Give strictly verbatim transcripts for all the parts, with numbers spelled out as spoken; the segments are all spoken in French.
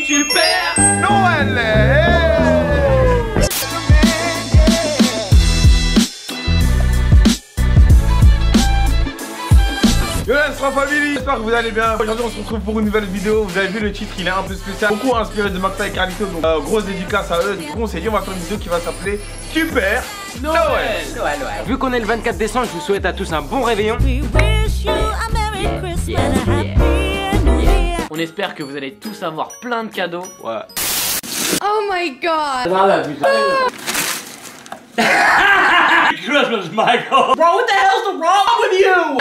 tu perds. Noël. Yo la Sera Family, j'espère que vous allez bien. Aujourd'hui on se retrouve pour une nouvelle vidéo. Vous avez vu le titre, il est un peu spécial, beaucoup inspiré de Macta et Carlito. Donc euh, grosse dédicace à eux. Du coup on s'est dit on va faire une vidéo qui va s'appeler Super Noël. Noël, Noël. Vu qu'on est le vingt-quatre décembre, je vous souhaite à tous un bon réveillon. On espère que vous allez tous avoir plein de cadeaux. Ouais. Oh my god. Christmas, Michael. Bro, what the hell's wrong with you?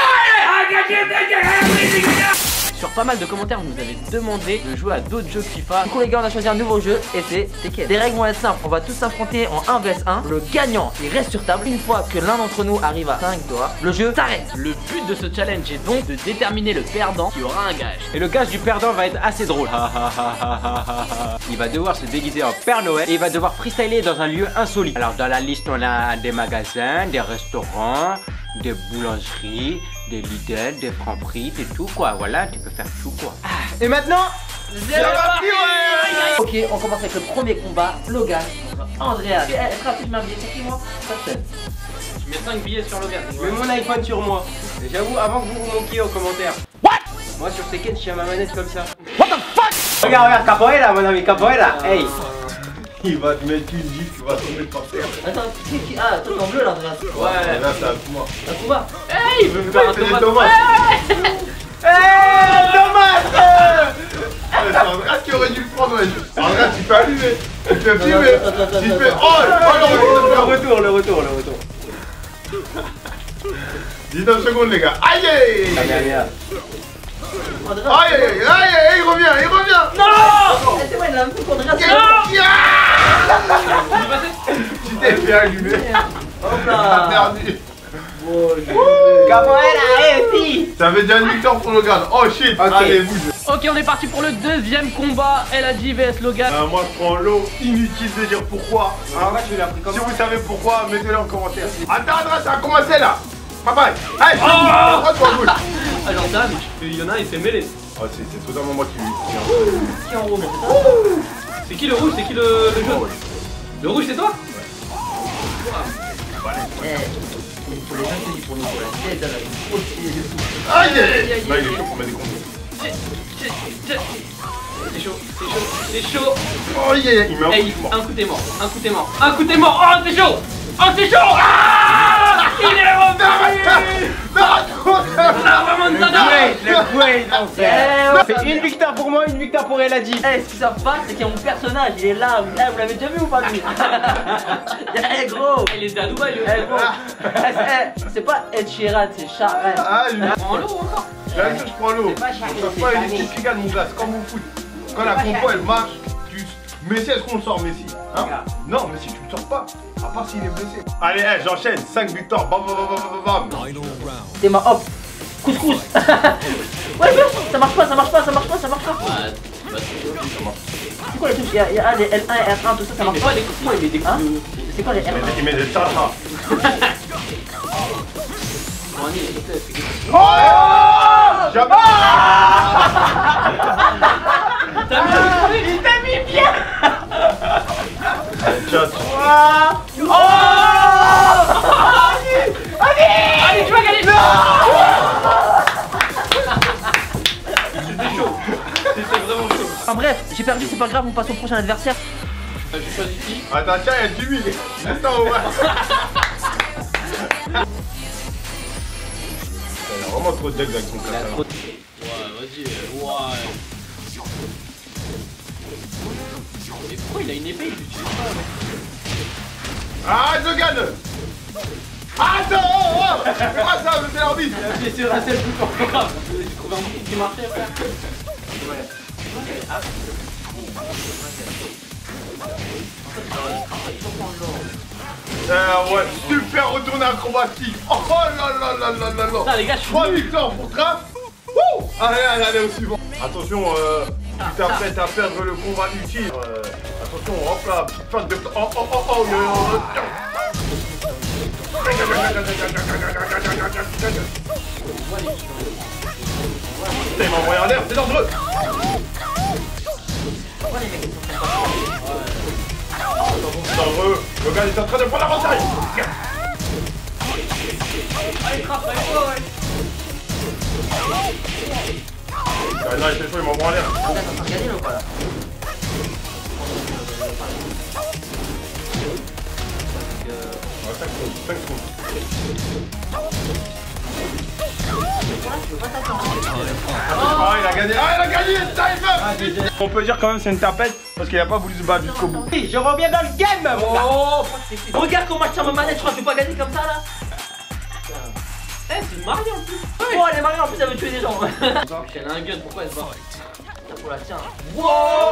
Sur pas mal de commentaires, vous nous avez demandé de jouer à d'autres jeux FIFA. Du coup les gars, on a choisi un nouveau jeu et c'est Tekken. Les règles vont être simples, on va tous s'affronter en un vs un. Le gagnant, il reste sur table. Une fois que l'un d'entre nous arrive à cinq doigts, le jeu s'arrête. Le but de ce challenge est donc de déterminer le perdant qui aura un gage. Et le gage du perdant va être assez drôle. Il va devoir se déguiser en Père Noël et il va devoir freestyler dans un lieu insolite. Alors dans la liste, on a des magasins, des restaurants, des boulangeries, des Lidl, des Franprix, et tout quoi, voilà, tu peux faire tout quoi. Ah. Et maintenant, c'est parti, ouais. Ok, on commence avec le premier combat, Logan contre Andrea. Elle sera plus ma billet, c'est qui moi? Personne. Je mets cinq billets sur Logan. Je mets mon iPhone sur moi. Et j'avoue, avant que vous vous manquiez en commentaire. What? Moi sur Tekken, je tiens ma manette comme ça. What the fuck? Regarde, regarde, capoeira, mon ami, capoeira. Hey. Il va te mettre une gifle, tu vas tomber par terre. Attends, qui qui Ah, toi t'es en bleu là, Andrea. Ouais, là c'est un Touma. Un combat. Hey, il veut me faire un tomate. tomate. Hey, tomate. C'est Andrea qui aurait dû le prendre, ouais. Andrea, tu peux allumer. Tu peux filmer. Tu fais. Oh, le retour, le retour, le retour. dix-neuf secondes, les gars. Aïe aïe Aïe aïe. Aïe aïe aïe, il revient, il revient. Non. C'est moi, il a un coup contre Andrea. Tu t'es fait allumer. Hop T'as là. perdu. Capoeira, hey, si. Ça veut dire une victoire pour Logan. Oh shit. Allez, bouge. Ok, on est parti pour le deuxième combat. L A J vs Logan. Euh, moi je prends l'eau, inutile de dire pourquoi. Ah ouais, tu l'as pris comme Si ça. vous savez pourquoi, mettez-le en commentaire. Attends, attends, ça a commencé là. Bye bye. Hey, Oh prends toi, bouge. Ah, genre ça, mais il y en a un, il s'est mêlé. Oh, c'est totalement moi qui lui. Qui est en rouge? C'est qui le rouge? C'est qui le, le jaune? Le rouge, c'est toi? Eh, il faut les inconnus pour nous, pour la tête, Aïe aïe aïe. Là, il est chaud pour mettre des combos. C'est chaud, c'est chaud, c'est chaud. Oh, aïe aïe aïe. Il met un Hey, coup un coup t'es mort, un coup t'es mort, un coup t'es mort. Oh, c'est chaud. Oh, c'est chaud. Ah, il est revenu. Ah, vraiment de tada. C'est une victoire pour moi, une victoire pour L A J. Eh, ce qu'ils savent pas, c'est qu'il y a mon personnage, il est là. Eh, vous l'avez déjà vu ou pas lui? Eh gros, il était à Dubaï lui. Eh gros, Eh, c'est pas Ed Sheeran, c'est Sharon. Ah, lui. En l'eau encore? Là, je prends l'eau. C'est pas Sharon, Ça c'est pas une Sharon. équipe qui gagne, mon gars. C'est comme au foot. Quand la compo elle marche, tu. Messi, est-ce qu'on le sort, Messi? Hein? Non, Messi, tu le sors pas. À part s'il est blessé. Allez, hey, j'enchaîne. cinq victoires. Bam, bam, bam, bam, bam. T'es ma hop. Couscous. Ouais, mais ça marche pas, ça marche pas, ça marche pas, ça marche pas. C'est quoi les touches? Il y a, il y a ah, les L un, R un, tout ça, ça marche pas. Les coups, il met des coups. Hein? C'est quoi les R un? Il met des chacha. Oh! Jamais. T'as mis il t'a mis bien. Chat. Oh! Allez, allez, tu vas gagner. C'était chaud. C'était vraiment chaud. Enfin bref, j'ai perdu, c'est pas grave, on passe au prochain adversaire. J'ai choisi qui? Attends, tiens, il y a Jimmy. Laisse en haut. Il a vraiment trop de decks avec son caca. Ouais, vas-y, ouais. Mais pourquoi il a une épée? Il l'utilise pas. Ah, je gagne. Attends, oh, oh. Ah, ça, c'est l'arbitre. J'ai essayé de rater le coup pour grave. J'ai trouvé un bouton qui marchait, frère. Euh, ouais, super retourné acrobatique. Oh là là là là là là. Putain, les gars, je suis trois nul. victoires pour Trap. Wouh. Allez, allez, allez, au suivant. Attention, euh, tu t'apprêtes à perdre le combat utile. Euh, attention, hop là, petite feinte de... Oh, oh, oh, oh, yo, yo. Putain, il m'a envoyé en l'air, c'est dangereux. Logan il est en train de prendre la bataille. Allez, frappe, allez, ouais. Ah, non, il fait chaud, il m'envoie en l'air. Ah, t'es en train de gagner ou pas là? cinq secondes. Ah, il a gagné. Ah, il a gagné. Time. On peut dire quand même c'est une tapette parce qu'il a pas voulu se battre jusqu'au bout. Oui, je reviens dans le game. Oh, regarde comment je tiens ma manette, je crois que je vais pas gagner comme ça là. Eh, c'est une Mario en plus. Oh, elle est mariée en plus, elle veut tuer des gens. Elle a un gun, pourquoi elle se bat? Putain, faut la tiens. Wow.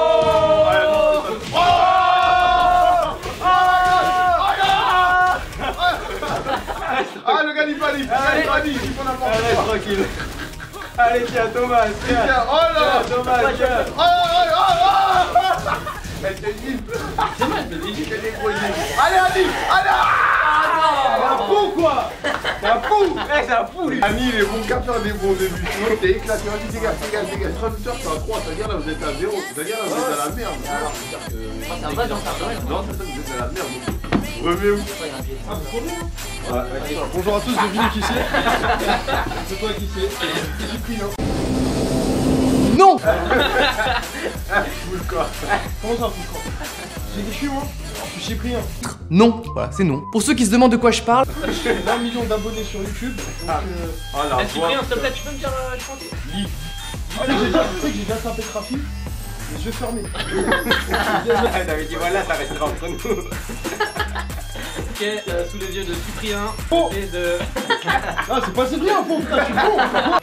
Ah, le gars il panique. Il panique. Il faut n'importe quoi. Tranquille. Allez, tiens, Thomas. Tiens. Oh là. Thomas, tiens. Oh, oh, oh, oh. Elle te dit. C'est mal, je te dis. Allez, Annie. Allez. C'est un fou quoi. C'est un fou. Eh, c'est un fou lui. Annie, il est bon qu'à faire des bons débuts. Sinon, t'es éclaté. Vas-y, dégage, dégage, dégage. Traducteur, c'est un trois. C'est-à-dire là, vous êtes à zéro. C'est-à-dire là, vous êtes à la merde. C'est un vrai dans sa domaine. Non, c'est ça, vous êtes à la merde. Remets-vous. Bonjour à tous, devinez qui c'est. C'est toi qui c'est. C'est Cyprien. Non. Fous le corps. Comment ça, fous le corps? J'ai des chiens, moi. Je suis Cyprien. Non, voilà, c'est non. Pour ceux qui se demandent de quoi je parle, un million d'abonnés sur YouTube. Donc, euh... Oh la Eh, Cyprien, s'il te plaît, tu peux me dire euh, chanter? Lit. Tu sais que j'ai déjà, tu sais que j'ai déjà tapé trafic. Les yeux fermés. T'avais dit voilà, ça restera entre nous. Ok, euh, sous les yeux de Cyprien Oh. et de... Ah, c'est pas Cyprien, faux, putain, je suis bon.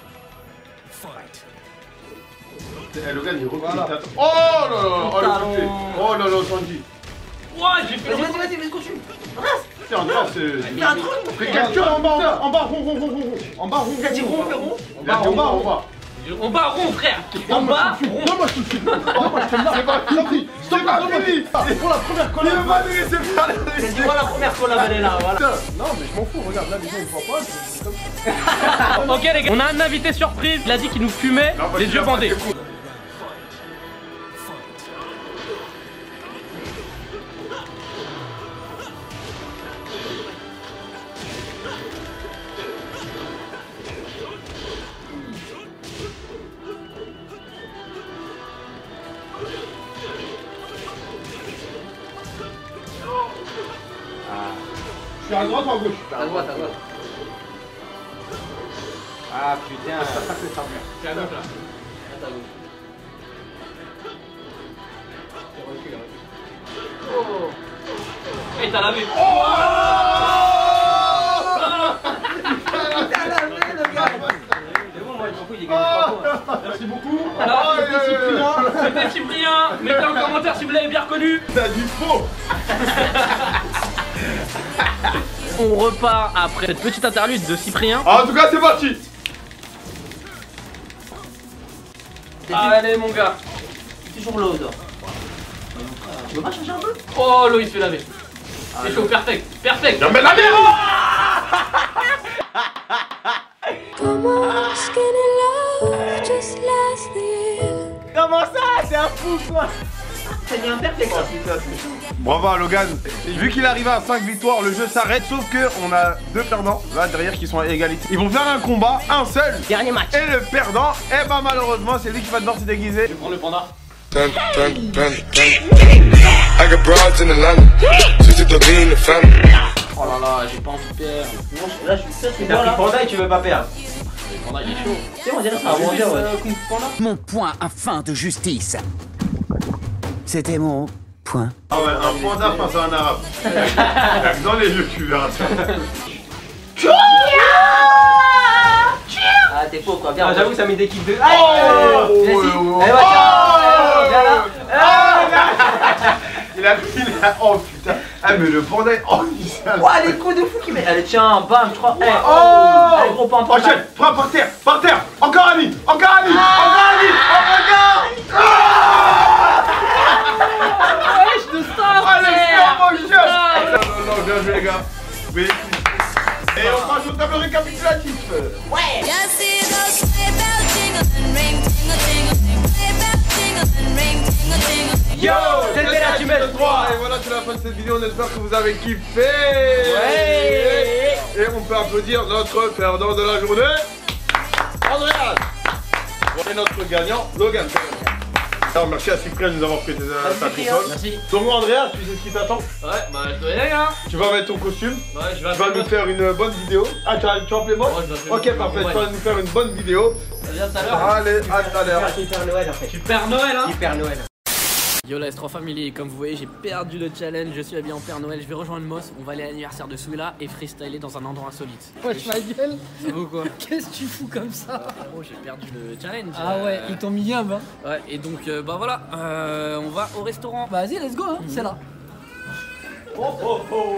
Eh, le gars, il recule. Voilà. Oh là là, oh le coup de pied. Oh là là, Sandy. Ouah, j'ai fait... Vas-y, vas-y, vas-y, vas-y, continue. Tiens, Andrea, c'est. Il y a un truc. Fais capture en bas, en bas. En bas, rond, rond, rond, rond, rond. En bas, rond, Il a dit rond, rond, fais rond. En bas, en bas, en bas. On bat rond, frère. En bas, rond. Non, moi je te suis. Non, moi je te marque. C'est pas fini. C'est pas fini. C'est pour la première Il collab. veut pas nous laisser faire la C'est du la première collab, elle est là, voilà. Non, mais je m'en fous. Regarde, là, les gens ils voient pas. C'est comme ça. Ok les gars, on a un invité surprise. Il a dit qu'il nous fumait Non, parce les qu'il yeux a pas bandés. été cool. Je suis à droite ou à gauche? À droite, à droite. Ah putain. C'est à gauche là. À gauche. Et t'as lavé. C'est bon, moi je m'en fous, il est gagné trois points. Merci beaucoup. Alors, Oh, C'était Cyprien. c'était Cyprien. Mettez en commentaire si vous l'avez bien reconnu. T'as du faux. On repart après cette petite interlude de Cyprien. En tout cas, c'est parti. Allez mon gars. Toujours l'eau, toi. Tu veux pas changer un peu? Oh l'eau il se fait laver. C'est chaud, perfect, perfect. Non, mais la merde. Comment ça? C'est un fou quoi. C'est bien perfect. Bravo à Logan. Vu qu'il est arrivé à cinq victoires, le jeu s'arrête. Sauf que on a deux perdants là derrière qui sont à égalité. Ils vont faire un combat, un seul. Dernier match. Et le perdant, eh ben malheureusement, c'est lui qui va devoir se déguiser. Je prends le panda. Dun, dun, dun, dun. I got broads in Atlanta. Switch to the in the family. Oh là là, j'ai pas envie de perdre. Non, je- là, je suis sûr que T'as moi pris là. panda et tu veux pas perdre. Le panda il est chaud. Tu sais, on dirait que c'est un rongeur, ouais. Euh, Kung Fu Panda. Mon point à fin de justice. C'était mon point. Ah ouais, un panda face à un arabe. Dans les yeux, tu verras ça. Ah, t'es faux quoi, viens. Ah, j'avoue, ça met des kicks de. Oh, Vas-y. oh, oh, Allez, oh. va, tiens. Viens là. Ah, il a pris la. Oh putain. Ah, mais le panda. Oh, il s'est. Ouah, les coups de fou qui met. Allez, tiens, bam, je crois. Eh, Oh. allez, gros pan, pan. Enchaîne, frappe par terre, par terre. Encore Annie, encore Annie, encore Annie. Oh, encore. Wesh, de ça, Allez, frère. c'est mon jeu. Non, non, non, bien joué les gars. Oui. Et on passe au tableau récapitulatif. Yo, c'était la tumelle. trois. Et voilà, tu l'as fin de cette vidéo, on espère que vous avez kiffé. Ouais. Et on peut applaudir notre perdant de la journée, Andreas. Et notre gagnant, Logan. Alors, merci à Cyprien de nous avoir prêté sa console. Merci. Donc Andreas, tu sais ce qui t'attend? Ouais, bah je dois y aller hein. Tu vas mettre ton costume. Ouais, je vais Tu vas nous faire une bonne vidéo. Ah, tu vas, tu vas appeler moi? Ouais, je vais appeler Ok, moi. parfait. Ouais. Tu vas nous faire une bonne vidéo. Ça vient tout à l'heure. Allez, à tout à l'heure. Super Noël en fait. Super Noël hein. Super Noël. Yo la S trois Family, comme vous voyez j'ai perdu le challenge, je suis habillé en Père Noël, je vais rejoindre Moss, on va aller à l'anniversaire de Souila et freestyler dans un endroit insolite. Wesh ma gueule. Ça vaut quoi? Qu'est-ce que tu fous comme ça? Oh j'ai perdu le challenge. Ah ouais, euh, ils t'ont mis un hein. Ouais et donc euh, bah voilà, euh, on va au restaurant. Bah vas-y let's go hein, c'est là. Oh oh oh.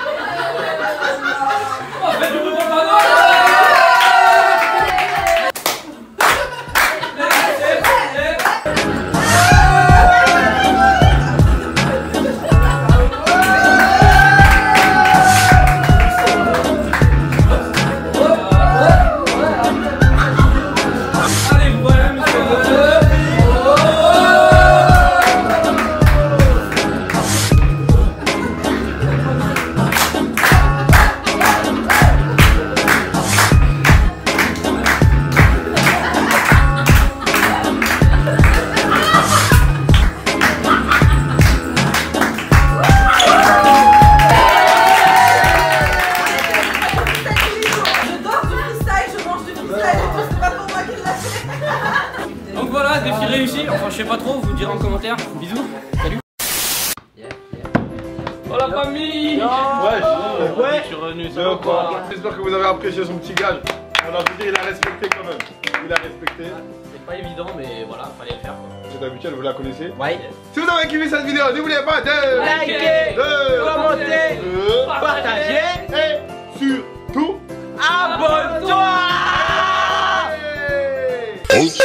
Donc voilà, défi réussi, enfin je sais pas trop, vous me direz en commentaire. Bisous, salut. Oh la famille. Ouais, Ouais, je suis revenu, ça va quoi? J'espère que vous avez apprécié son petit gage. On a pu dire, il a respecté quand même. Il a respecté. C'est pas évident mais voilà, fallait le faire quoi. C'est habituel, vous la connaissez. Ouais. Si vous avez kiffé cette vidéo, n'oubliez pas de Likez, de commentez, de partagez et surtout abonne-toi. Hey.